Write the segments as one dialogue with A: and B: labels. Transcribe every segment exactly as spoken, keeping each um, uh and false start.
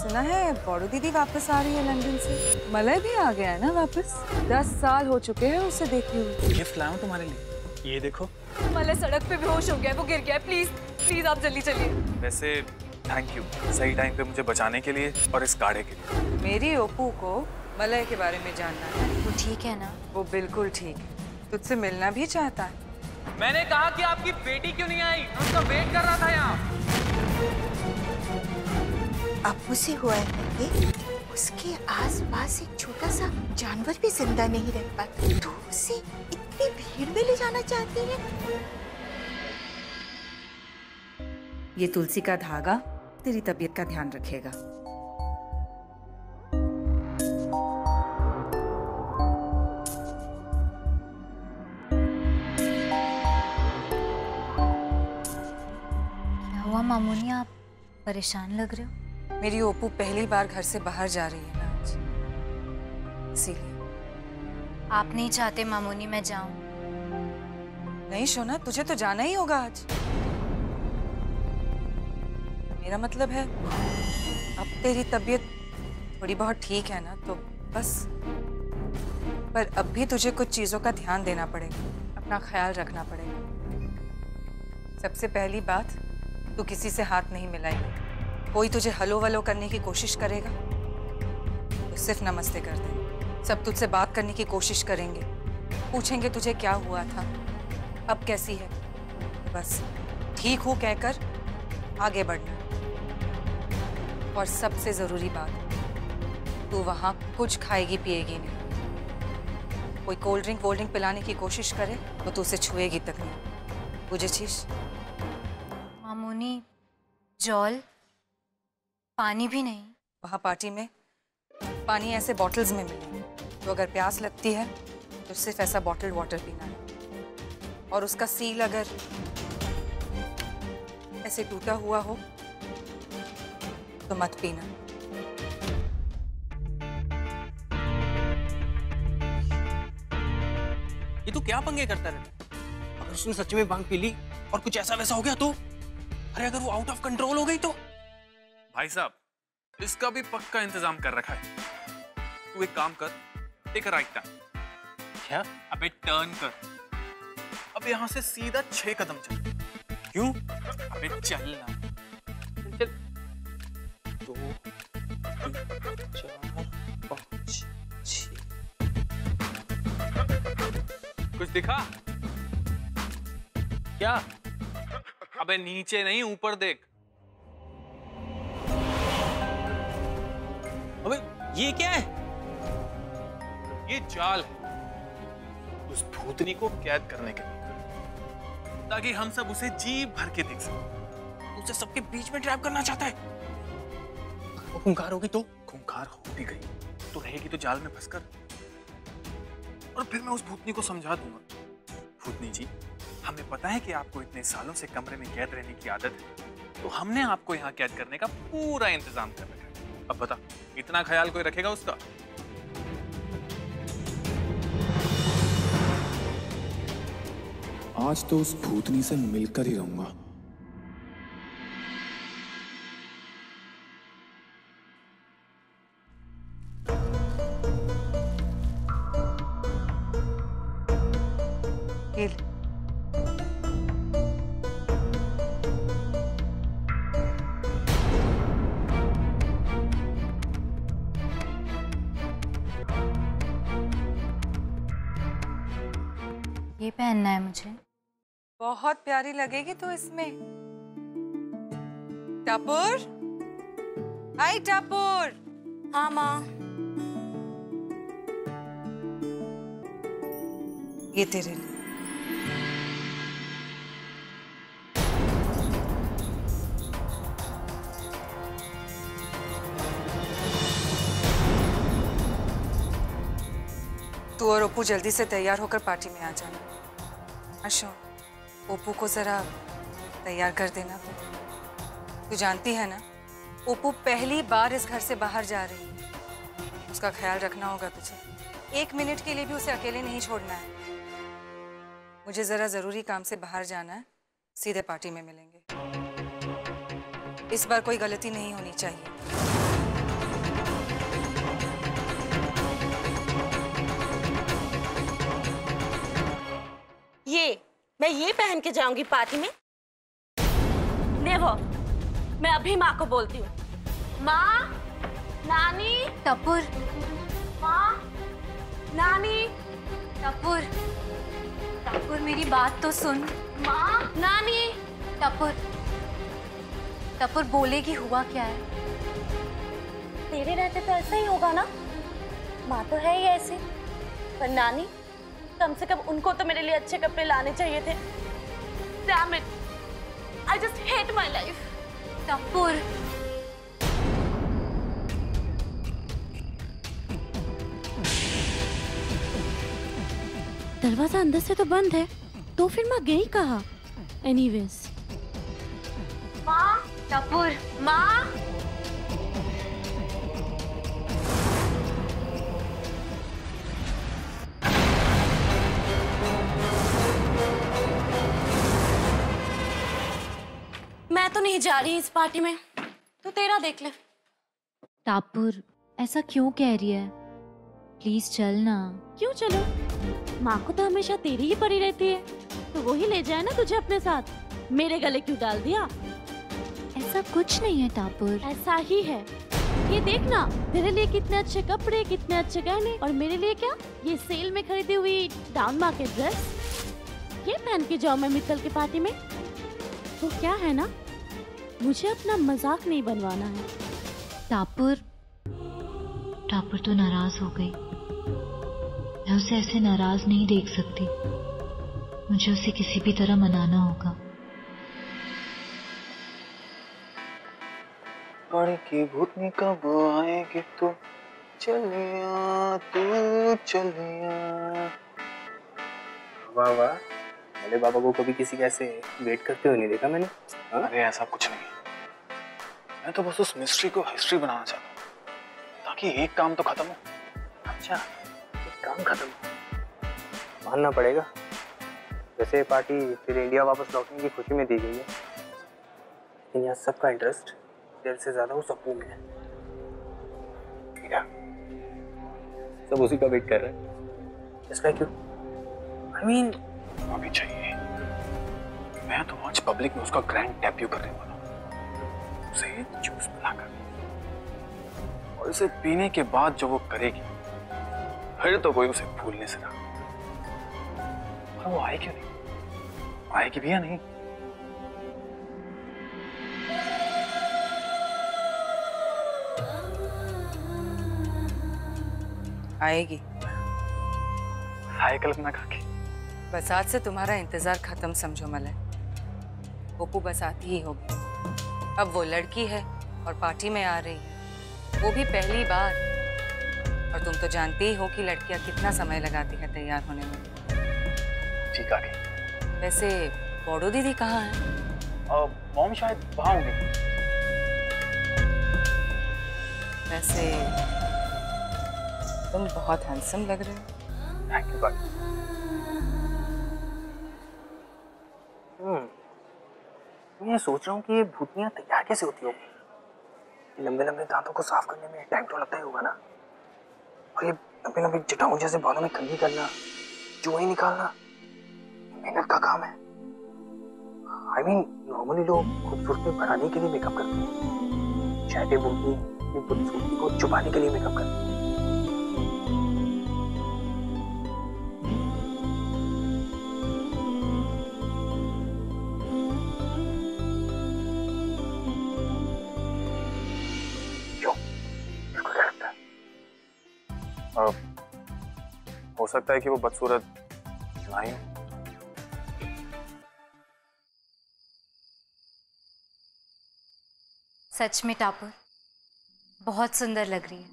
A: सुना है बड़ू दीदी वापस आ रही है लंदन से। मलय भी आ गया है ना वापस। दस साल हो चुके हैं उसे देखे हुए।
B: गिफ्ट लाया हूं तुम्हारे लिए, ये देखो।
C: मलय सड़क पे बेहोश हो गया है, वो गिर गया है। प्लीज प्लीज आप जल्दी चलिए।
B: वैसे थैंक यू सही टाइम पे मुझे बचाने के लिए और इस काढ़े के लिए।
A: मेरी ओपू को मलय के बारे में जानना है।
C: वो ठीक है ना?
A: वो बिल्कुल ठीक है, तुझसे मिलना भी चाहता है।
D: मैंने कहा कि आपकी बेटी क्यों नहीं आई? मैं उसका वेट कर रहा था यहाँ।
E: अप्पू से हुआ है ये? उसके आसपास एक छोटा सा जानवर भी जिंदा नहीं रह पाता, तो उसे इतनी भीड़ में ले जाना चाहती है।
A: ये तुलसी का धागा तेरी तबीयत का ध्यान रखेगा।
C: क्या हुआ मामूनी, आप परेशान लग रहे हो?
A: मेरी ओपू पहली बार घर से बाहर जा रही है ना आज, इसीलिए।
C: आप नहीं चाहते मामूनी मैं जाऊं?
A: नहीं शोना, तुझे तो जाना ही होगा आज। मेरा मतलब है अब तेरी तबीयत थोड़ी बहुत ठीक है ना, तो बस। पर अब भी तुझे कुछ चीजों का ध्यान देना पड़ेगा, अपना ख्याल रखना पड़ेगा। सबसे पहली बात, तू किसी से हाथ नहीं मिलाएगी। कोई तुझे हलो वलो करने की कोशिश करेगा तो सिर्फ नमस्ते कर दे। सब तुझसे बात करने की कोशिश करेंगे, पूछेंगे तुझे क्या हुआ था, अब कैसी है, बस ठीक हूं कहकर आगे बढ़ना। और सबसे जरूरी बात, तू वहां कुछ खाएगी पिएगी नहीं। कोई कोल्ड ड्रिंक वोल्ड ड्रिंक पिलाने की कोशिश करे तो तू उसे छुएगी तक नहीं, बुझेछिस?
C: मामूनी जॉल, पानी भी नहीं?
A: वहाँ पार्टी में पानी ऐसे बॉटल्स में मिलेंगे, तो अगर प्यास लगती है तो सिर्फ ऐसा बॉटल्ड वाटर पीना है। और उसका सील अगर ऐसे टूटा हुआ हो तो मत पीना।
D: ये तू क्या पंगे करता रहता? अगर उसने सच में भांग पी ली और कुछ ऐसा वैसा हो गया तो? अरे अगर वो आउट ऑफ कंट्रोल हो गई तो?
B: भाई साहब, इसका भी पक्का इंतजाम कर रखा है। तू एक काम कर, टेक अ राइट टर्न।
D: क्या?
B: अबे टर्न कर। अब यहाँ से सीधा छह कदम चल।
D: क्यों?
B: अबे चल ना।
D: चल। दो, तीन, चार, पाँच, छह।
B: कुछ दिखा?
D: क्या?
B: अबे नीचे नहीं, ऊपर देख।
D: अबे ये क्या है?
B: ये जाल है उस भूतनी को कैद करने के लिए, ताकि हम सब उसे जी भर के देख सकें।
D: उसे सबके बीच में ट्रैप करना चाहता है। वो खूंखार होगी तो?
B: खूंखार हो भी गई तो रहेगी तो जाल में फंसकर, और फिर मैं उस भूतनी को समझा दूंगा, भूतनी जी, हमें पता है कि आपको इतने सालों से कमरे में कैद रहने की आदत है, तो हमने आपको यहाँ कैद करने का पूरा इंतजाम कर रखा है। अब बता, इतना ख्याल कोई रखेगा उसका?
F: आज तो उस भूतनी से मिलकर ही रहूंगा।
C: ये पहनना है मुझे।
A: बहुत प्यारी लगेगी तो इसमें। टापुर, हाय टापुर।
E: हाँ माँ।
A: ये तेरे लिए। तू और ओप्पू जल्दी से तैयार होकर पार्टी में आ जाना। अशो, ओप्पू को जरा तैयार कर देना। तू जानती है ना, ओप्पू पहली बार इस घर से बाहर जा रही है, उसका ख्याल रखना होगा तुझे। एक मिनट के लिए भी उसे अकेले नहीं छोड़ना है। मुझे जरा जरूरी काम से बाहर जाना है, सीधे पार्टी में मिलेंगे। इस बार कोई गलती नहीं होनी चाहिए।
G: ये मैं ये पहन के जाऊंगी पार्टी में? नेवर। मैं अभी माँ को बोलती हूँ। माँ, नानी।
C: टपुर,
G: माँ, नानी।
C: टपुर, टपुर मेरी बात तो सुन।
G: माँ, नानी।
C: टपुर, टपुर बोलेगी हुआ क्या है?
G: तेरे रहते तो ऐसा ही होगा ना। माँ तो है ही ऐसी, पर नानी, कम से कम उनको तो मेरे लिए अच्छे कपड़े लाने चाहिए थे। Damn it! I just hate my life.
C: टपुर,
G: दरवाजा अंदर से तो बंद है, तो फिर माँ गई कहाँ? Anyways. माँ,
C: टपुर,
G: माँ। मैं तो नहीं जा रही इस पार्टी में, तू तेरा देख ले।
H: टापुर, ऐसा क्यों कह रही है? प्लीज चल ना।
G: क्यों चलो? माँ को तो हमेशा तेरी ही पड़ी रहती है, तो वो ही ले जाए ना तुझे अपने साथ। मेरे गले क्यों डाल दिया?
H: ऐसा कुछ नहीं है टापुर।
G: ऐसा ही है। ये देखना, तेरे लिए कितने अच्छे कपड़े, कितने अच्छे गहने, और मेरे लिए क्या? ये सेल में खरीदी हुई डाउन मार्केट ड्रेस। ये पहन के जाऊँ मैं मित्तल की पार्टी में? तो क्या है ना, मुझे अपना मजाक नहीं बनवाना है।
H: टापुर, टापुर तो नाराज हो गई। मैं उसे ऐसे नाराज नहीं देख सकती। मुझे उसे किसी भी तरह मनाना होगा।
B: पानी की भूतनी कब आएगी तू चलिया, तू चलिया।
D: वाह वाह, मेरे बाबा को कभी किसी का ऐसे वेट करते हुए नहीं देखा मैंने। हा?
B: अरे ऐसा कुछ नहीं, मैं तो बस उस मिस्ट्री को हिस्ट्री बनाना चाहता हूँ ताकि एक काम तो खत्म हो।
D: अच्छा, एक काम खत्म हो। मानना पड़ेगा, वैसे पार्टी फिर इंडिया वापस लौटने की खुशी में दी गई है, लेकिन यहाँ सबका इंटरेस्ट देर से ज्यादा उस अपू में है। क्या सब उसी का वेट कर रहे हैं? Just like you. I mean
B: अभी चाहिए। मैं तो आज पब्लिक में उसका ग्रैंड डेब्यू करने वाला हूँ, उसे जूस पिलाकर, और इसे पीने के बाद जो वो करेगी, फिर तो कोई उसे भूलने से ना। और वो आए क्यों नहीं? आएगी भी या नहीं?
A: आएगी।
B: हाय कल्पना काकी।
A: बरसात से तुम्हारा इंतजार खत्म समझो मलय। पप्पू बस आती ही होगी। अब वो लड़की है और पार्टी में आ रही है, वो भी पहली बार। और तुम तो जानती ही हो कि लड़कियां कितना समय लगाती है तैयार होने में।
B: जी काकी।
A: वैसे बॉडो दीदी कहाँ है?
B: मॉम शायद वहाँ होंगी।
A: वैसे तुम बहुत हैंडसम लग रहे हो।
B: थैंक यू काकी।
D: हम्म मैं सोच रहा हूँ कि ये भूतनियाँ तैयार कैसे होती होगी। लंबे लंबे दांतों को साफ करने में टाइम तो लगता ही होगा ना, और ये लंबे लंबे जटाओं जैसे बालों में कंघी करना, जुएं निकालना, मेहनत का काम है। आई मीन नॉर्मली लोग खूबसूरती बढ़ाने के लिए मेकअप करते हैं, शायद ये भूतनी अपनी खूबसूरती को छुपाने के लिए मेकअप करती है।
B: हो सकता है कि वो बदसूरत ना ही हो।
C: सच में टापुर बहुत सुंदर लग रही है।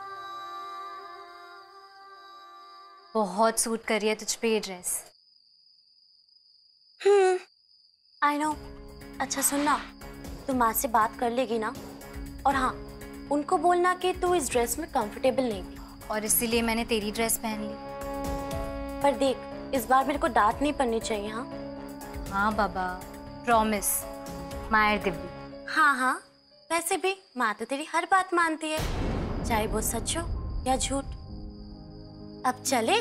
C: बहुत सूट कर रही है तुझ पे ये ड्रेस। Hmm, I know. अच्छा सुनना, तू माँ से बात कर लेगी ना? और हाँ, उनको बोलना कि तू इस ड्रेस में कंफर्टेबल नहीं थी
I: और इसीलिए मैंने तेरी ड्रेस पहन ली।
C: पर देख, इस बार मेरे को डांट नहीं पड़नी चाहिए। हाँ
I: हाँ बाबा, प्रॉमिस। मायर दिव्य।
C: हाँ हाँ, वैसे भी माँ तो तेरी हर बात मानती है, चाहे वो सच हो या झूठ। अब चले?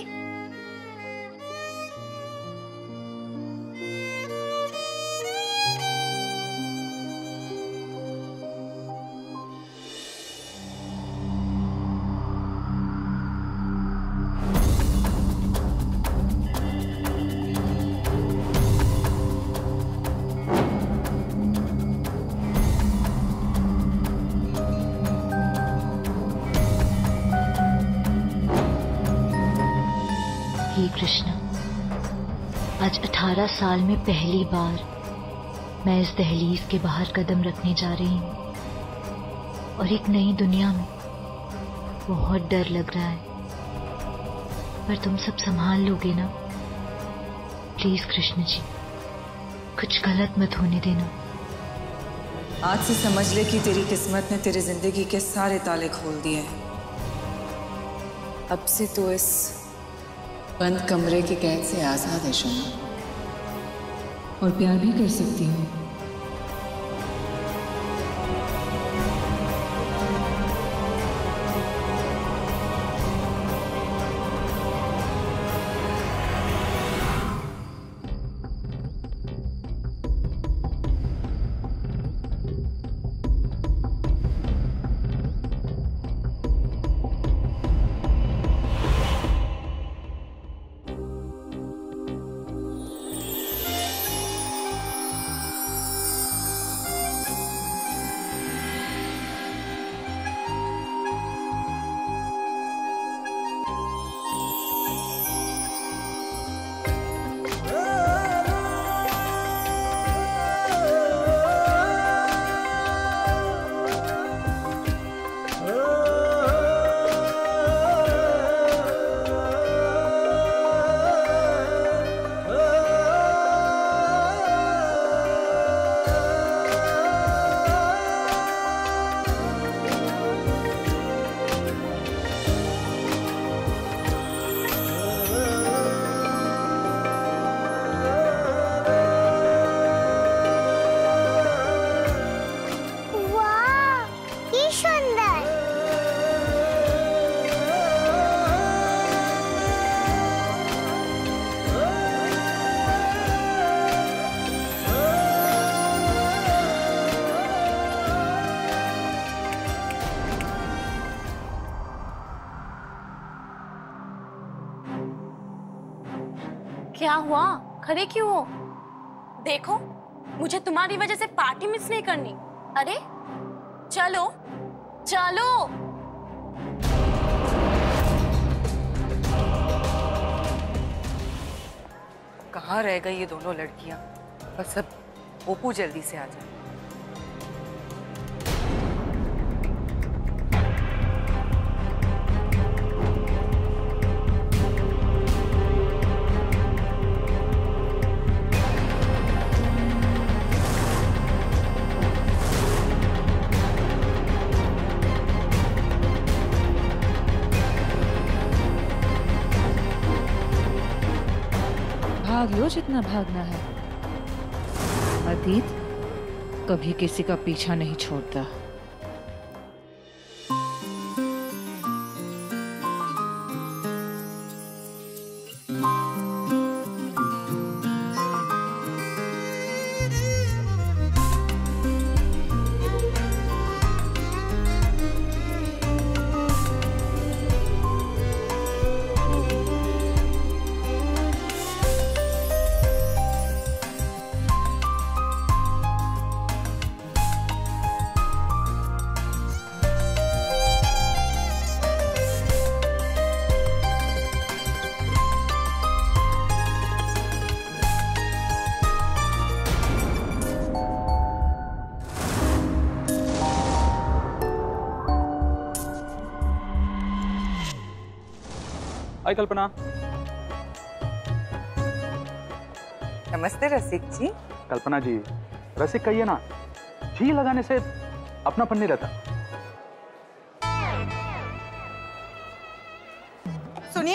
H: हे कृष्णा, आज अठारह साल में पहली बार मैं इस दहलीज के बाहर कदम रखने जा रही हूँ और एक नई दुनिया में बहुत डर लग रहा है, पर तुम सब संभाल लोगे ना? प्लीज कृष्ण जी, कुछ गलत मत होने देना।
A: आज से समझ ले कि तेरी किस्मत ने तेरी जिंदगी के सारे ताले खोल दिए हैं। अब से तो इस बंद कमरे के कैद से आजाद है शमा, और प्यार भी कर सकती हूँ।
C: क्या हुआ? खड़े क्यों हो? देखो, मुझे तुम्हारी वजह से पार्टी मिस नहीं करनी। अरे चलो चलो।
A: कहाँ रह गई ये दोनों लड़कियां? बस अब ओपू जल्दी से आ जाए।
J: भाग लो जितना भागना है। अतीत कभी किसी का पीछा नहीं छोड़ता।
B: हाय कल्पना।
A: नमस्ते रसिक जी।
K: कल्पना जी, रसिक कहिए ना, जी लगाने से अपनापन नहीं रहता।
E: सुनिए,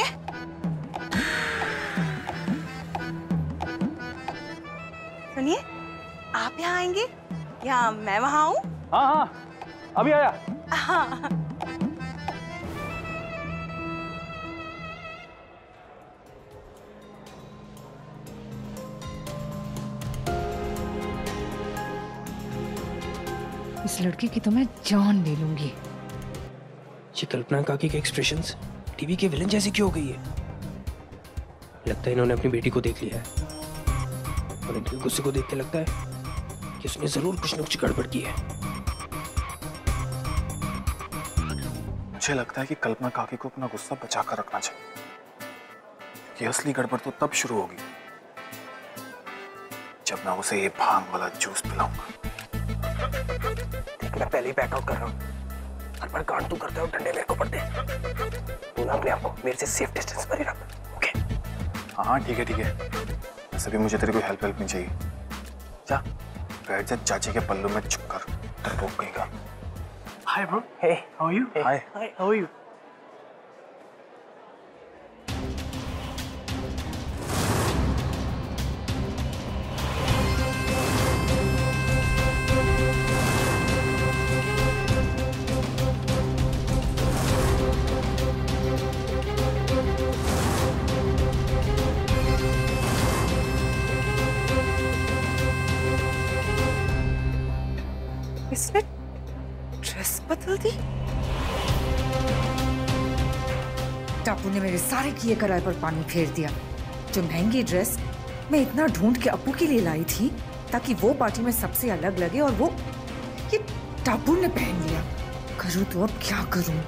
E: सुनिए, आप यहाँ आएंगे या मैं वहाँ आऊँ?
K: हाँ हाँ, अभी आया।
E: हाँ।
J: इस लड़की की तो मैं जान ले लूंगी।
D: ये कल्पना काकी के एक्सप्रेशंस टीवी के विलन जैसी क्यों हो गई है? लगता है इन्होंने अपनी बेटी को देख लिया है और इनके गुस्से को देख के लगता है कि उसने जरूर कुछ न कुछ गड़बड़ की है।
B: मुझे लगता है कि कल्पना काकी को अपना गुस्सा बचा कर रखना चाहिए, कि असली गड़बड़ तो तब शुरू होगी जब मैं उसे ये भांग वाला जूस पिलाऊंगा।
D: मैं पहले ही बैक आउट कर रहा हूँ। हर बार कांड तू करता है और डंडे मेरे को पड़ते हैं। तू ना अपने आप को मेरे से सेफ डिस्टेंस पर ही रख, ओके?
B: हाँ ठीक है ठीक है, वैसे भी मुझे तेरी कोई हेल्प हेल्प नहीं चाहिए। जा बैठ जा चाची के पल्लू में चुप कर, डरपोक कहीं का।
D: Hi bro, hey how are you?
B: Hi
D: hi, how are you?
A: इसने ड्रेस बदल दी।
L: टापू ने मेरे सारे किए कराए पर पानी फेर दिया। जो महंगी ड्रेस मैं इतना ढूंढ के अप्पू के लिए लाई थी ताकि वो पार्टी में सबसे अलग लगे, और वो ये टापू ने पहन लिया। करूँ तो अब क्या करूँ?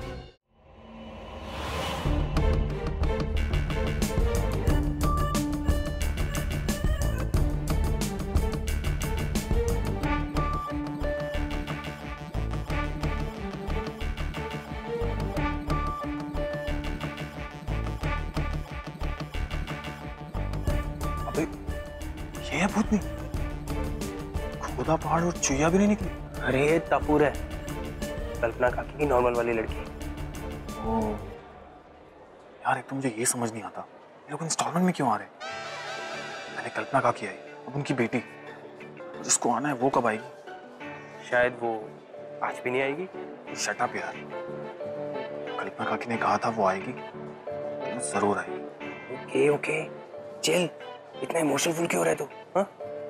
B: ये है भूतनी? खुदा पहाड़ और चुईया भी नहीं निकली।
D: अरे टापूर है, कल्पना काकी की नॉर्मल वाली लड़की।
B: ओ यार, एक तो मुझे ये समझ नहीं आता ये लोग इंस्टॉलमेंट में क्यों आ रहे हैं। पहले कल्पना काकी आई, अब उनकी बेटी, जिसको आना है वो कब आएगी?
D: शायद वो आज भी नहीं आएगी।
B: शट अप यार, कल्पना काकी ने कहा था वो आएगी, तो वो जरूर आएगी।
D: ओके ओके चिल, इतना इमोशनल फुल क्यों रहे तू? हाँ?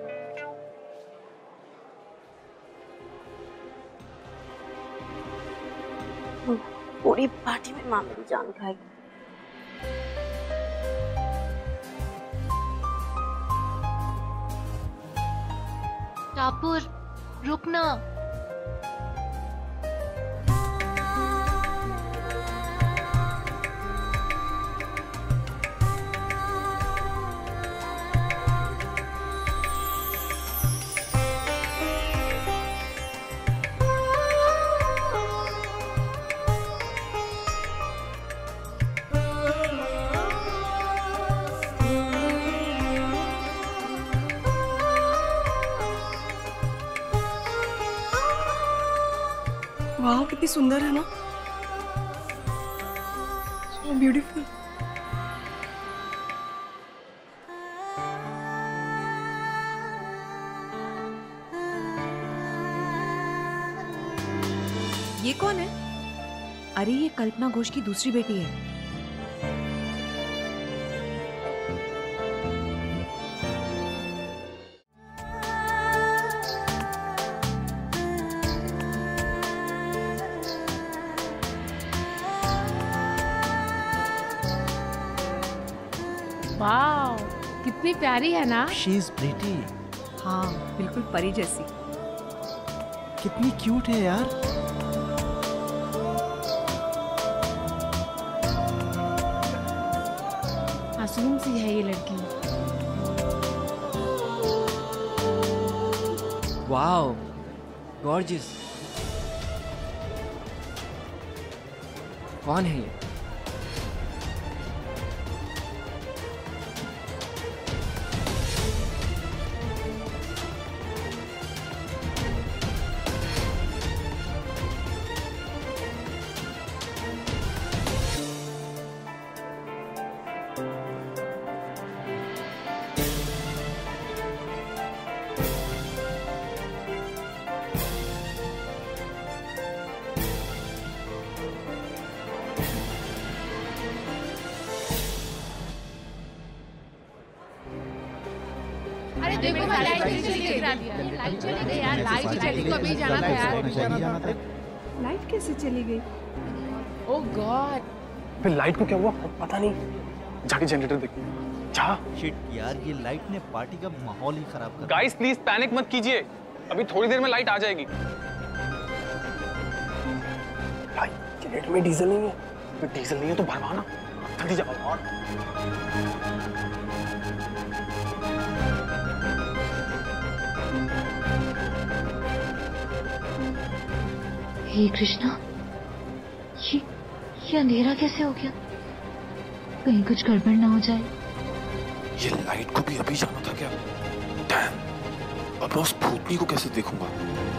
C: पूरी पार्टी में माँ मेरी जान खाएगी।
H: टापुर रुकना।
E: वाह, कितनी सुंदर है ना, so beautiful।
J: ये कौन है? अरे ये कल्पना घोष की दूसरी बेटी है।
M: वाओ, कितनी प्यारी है ना।
N: She is pretty।
J: हाँ, बिल्कुल परी जैसी।
N: कितनी क्यूट है यार।
M: मासूम सी है ये लड़की।
N: Wow, gorgeous. कौन है ये?
M: देखो लाइट चली गई लाइट चली गई यार लाइट चली गई अभी जाना था यार
O: लाइट कैसे चली गई?
M: ओह गॉड
B: फिर लाइट को क्या हुआ पता नहीं, जाके जनरेटर देखो। जा।
N: शिट यार, ये लाइट ने पार्टी का माहौल ही खराब कर दिया।
B: गाइस प्लीज पैनिक मत कीजिए, अभी थोड़ी देर में लाइट आ जाएगी। भाई जनरेटर में डीजल नहीं है। डीजल नहीं है तो भरवाना, जल्दी जाओ।
H: हे कृष्णा, ये ये अंधेरा कैसे हो गया? कहीं कुछ गड़बड़ ना हो जाए।
F: ये लाइट को भी अभी जाना था क्या? डैम, अब मैं उस भूतनी को कैसे देखूंगा?